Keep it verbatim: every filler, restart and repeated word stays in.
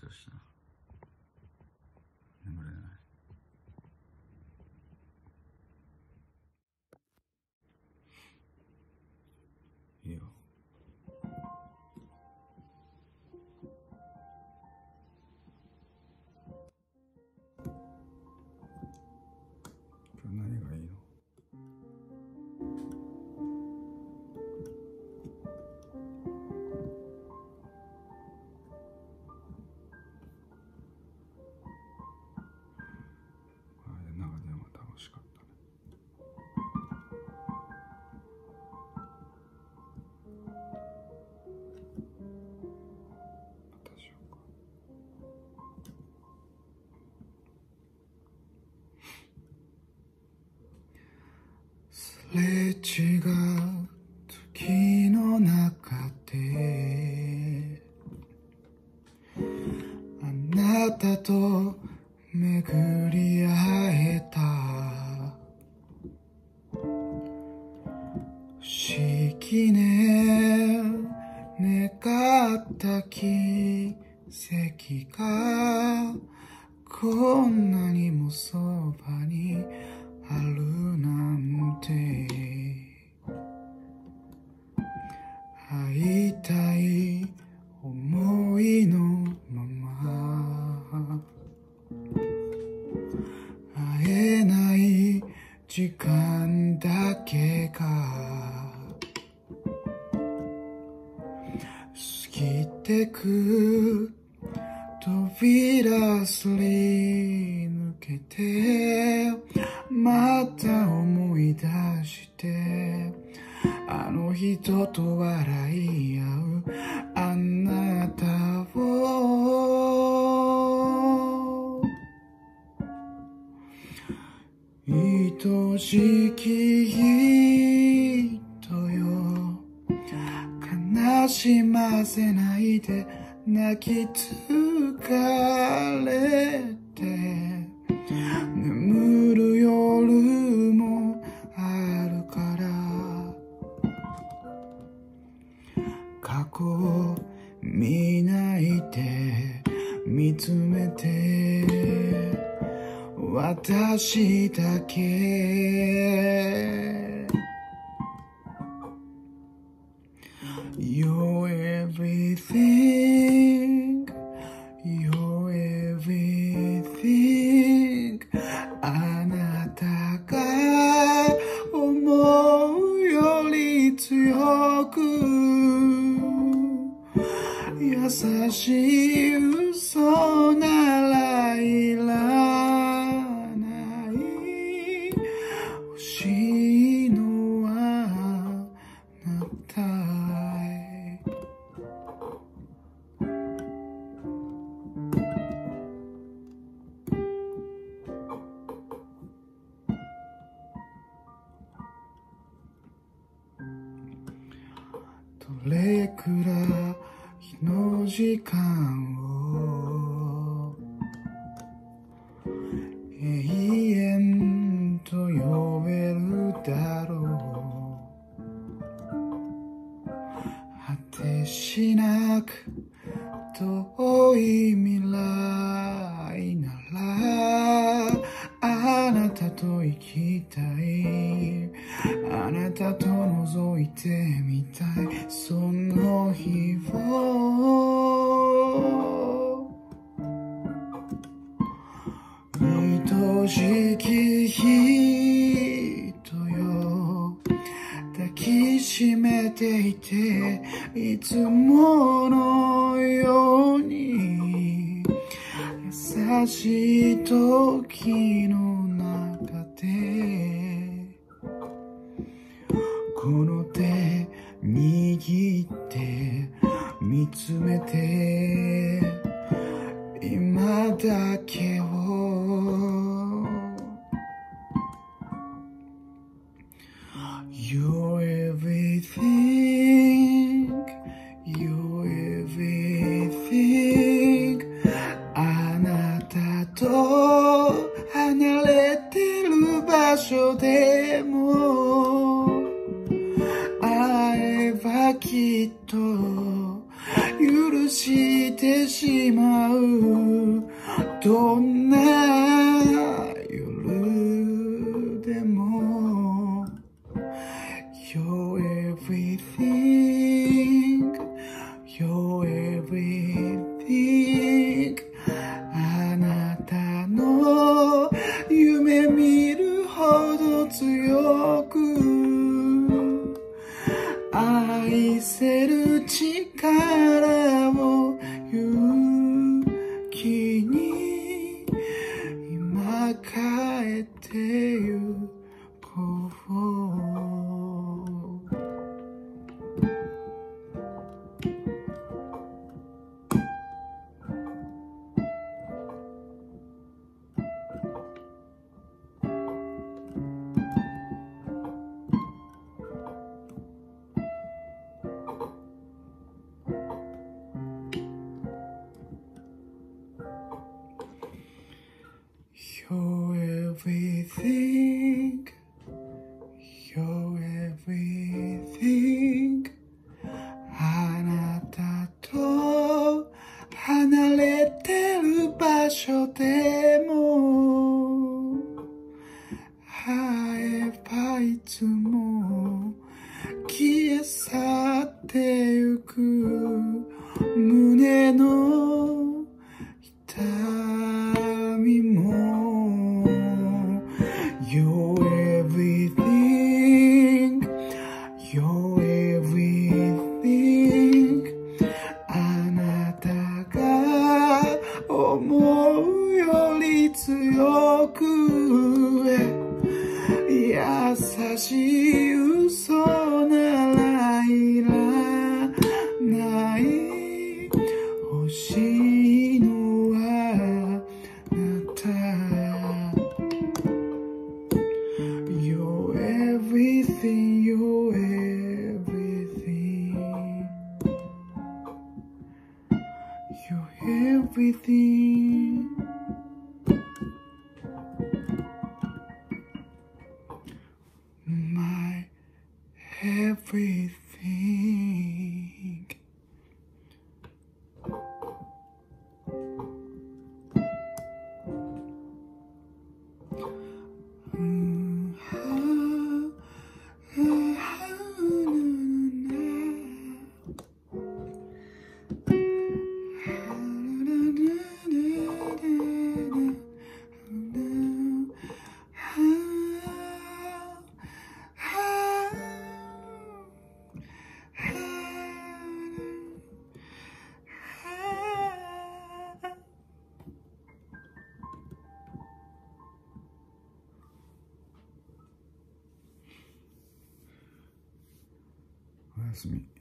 したしな。眠れない。いいよ。今日何がいいの？楽しかったね。またしようか。すれ違う時の中であなたと巡り会えた。不思議ね、願った奇跡がこんなにもそばにあるなんて。会いたい思いのまま会えない時間だけが過ぎてく。扉すり抜けてまた思い出してあの人と笑い合うあなたを。愛しき人よ、悲しませないで。泣き疲れて眠る夜もあるから、過去を見ないで見つめて私だけ。 You're everything, you're everything。 あなたが思うより強く優しい嘘ならいらない。欲しいのはあなた。どれくらいの時間を永遠と呼べるだろう。果てしなく遠い未来ならあなたと生きたい。あなたと覗いてみたい。その日を愛しき人よ、抱きしめていていつものように優しい時の中でこの手握って見つめて今だけを。 You're everything, you're everything。 あなたと離れてる場所でも会えばきっと許しててしまうどんな夜でも You're everything You're everything あなたの夢見るほど強く愛せる力を勇気に今変えてゆこうYou're everything, you're everything あなたと離れてる場所でも会えばいつも消え去ってゆく胸の痛みもYou're everything, you're everything あなたが思うより強く優しい嘘ならいらない欲しいのはあなたYou're everything, you're everything You're everything My everythingおやすみ。